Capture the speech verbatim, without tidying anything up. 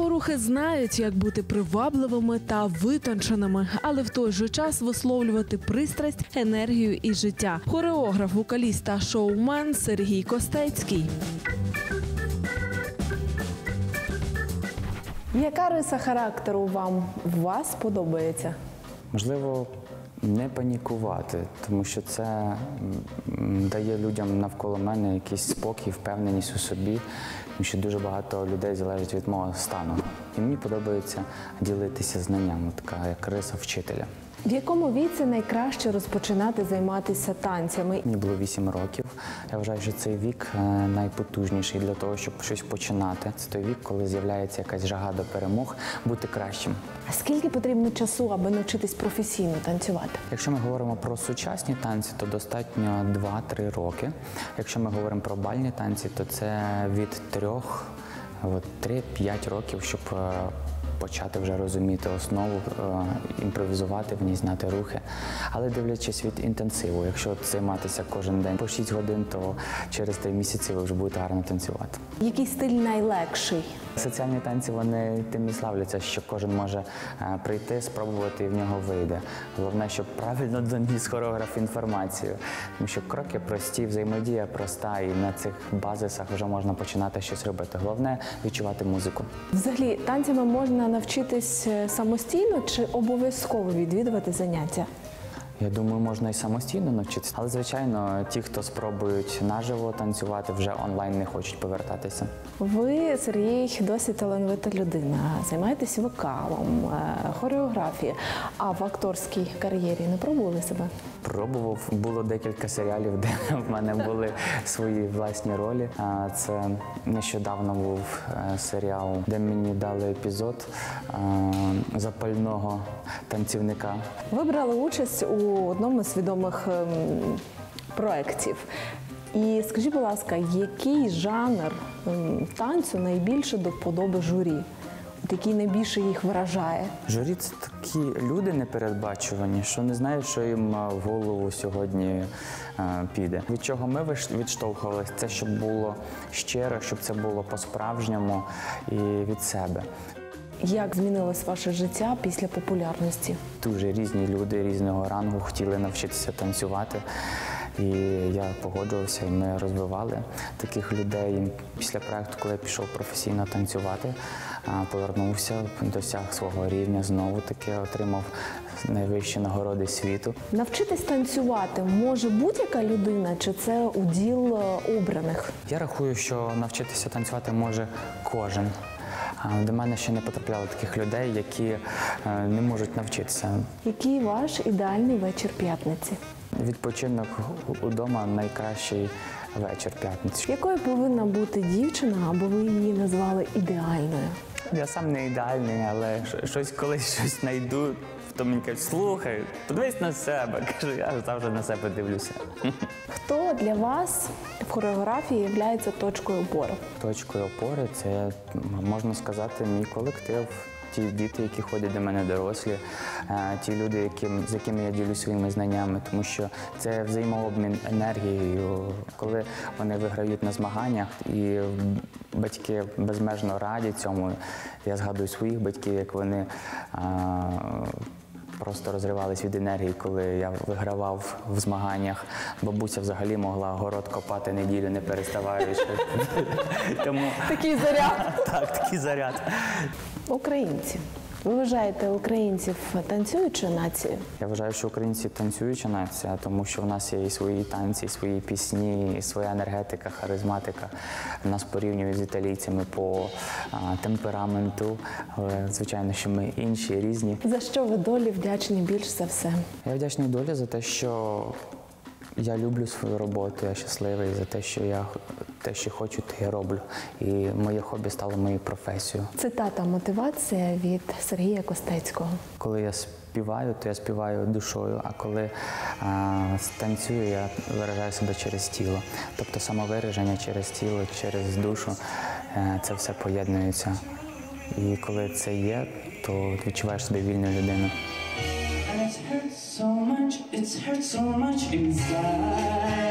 Хореорухи знають, як бути привабливими та витонченими, але в той же час висловлювати пристрасть, енергію і життя. Хореограф, вокаліст та шоумен Сергій Костецький. Яка риса характеру вам у вас подобається? Можливо, не панікувати, тому що це дає людям навколо мене якийсь спокій, впевненість у собі, тому що дуже багато людей залежить від мого стану. І мені подобається ділитися знаннями, така як риса вчителя. В якому віці найкраще розпочинати займатися танцями? Мені було вісім років. Я вважаю, що цей вік найпотужніший для того, щоб щось починати. Це той вік, коли з'являється якась жага до перемог, бути кращим. А скільки потрібно часу, аби навчитись професійно танцювати? Якщо ми говоримо про сучасні танці, то достатньо два-три роки. Якщо ми говоримо про бальні танці, то це від трьох, три-п'ять років, щоб почати вже розуміти основу, імпровізувати в ній, знати рухи. Але дивлячись від інтенсиву, якщо займатися кожен день по шість годин, то через три місяці ви вже будете гарно танцювати. Який стиль найлегший? Соціальні танці, вони тим і славляться, що кожен може прийти, спробувати і в нього вийде. Головне, щоб правильно доніс хореограф інформацію. Тому що кроки прості, взаємодія проста, і на цих базисах вже можна починати щось робити. Головне – відчувати музику. Взагалі, танцями можна навчитись самостійно чи обов'язково відвідувати заняття? Я думаю, можна і самостійно навчитися. Але, звичайно, ті, хто спробують наживо танцювати, вже онлайн не хочуть повертатися. Ви, Сергій, досить талановита людина. Займаєтесь вокалом, хореографією. А в акторській кар'єрі не пробували себе? Пробував. Було декілька серіалів, де в мене були свої власні ролі. Це нещодавно був серіал, де мені дали епізод запального танцівника. Ви брали участь у одному з відомих проєктів. І скажіть, будь ласка, який жанр танцю найбільше до вподоби журі? Який найбільше їх вражає? Журі – це такі люди непередбачувані, що не знають, що їм в голову сьогодні е, піде. Від чого ми відштовхувалися, це щоб було щиро, щоб це було по-справжньому і від себе. Як змінилось ваше життя після популярності? Дуже різні люди різного рангу хотіли навчитися танцювати. І я погоджувався, і ми розвивали таких людей. Після проєкту, коли я пішов професійно танцювати, повернувся, досяг свого рівня, знову-таки отримав найвищі нагороди світу. Навчитись танцювати може будь-яка людина, чи це уділ обраних? Я рахую, що навчитися танцювати може кожен. До мене ще не потрапляло таких людей, які не можуть навчитися. Який ваш ідеальний вечір п'ятниці? Відпочинок удома – найкращий вечір п'ятниці. Якою повинна бути дівчина, аби ви її назвали ідеальною? Я сам не ідеальний, але щось колись щось знайду, хто мені каже, слухай, подивись на себе. Кажу, я завжди на себе дивлюся. Хто для вас в хореографії є точкою опори? Точкою опори – це, можна сказати, мій колектив. Ті діти, які ходять до мене дорослі, ті люди, яким, з якими я ділюсь своїми знаннями, тому що це взаємообмін енергією. Коли вони виграють на змаганнях, і батьки безмежно раді цьому, я згадую своїх батьків, як вони а, просто розривались від енергії, коли я вигравав в змаганнях. Бабуся взагалі могла город копати неділю, не переставаючи. Тому... Такий заряд. Так, такий заряд. Українці. Ви вважаєте українців танцюючою нацією? Я вважаю, що українці танцююча нація, тому що в нас є і свої танці, і свої пісні, і своя енергетика, харизматика. Нас порівнюють з італійцями по а, темпераменту, але, звичайно, що ми інші, різні. За що ви долі вдячні більш за все? Я вдячний долі за те, що я люблю свою роботу, я щасливий за те, що я те, що хочу, те я роблю. І моє хобі стало моєю професією. Цитата мотивація від Сергія Костецького. Коли я співаю, то я співаю душою, а коли а, танцюю, я виражаю себе через тіло. Тобто самовираження через тіло, через душу, це все поєднується. І коли це є, то відчуваєш себе вільною людиною. So much, it's hurt so much inside.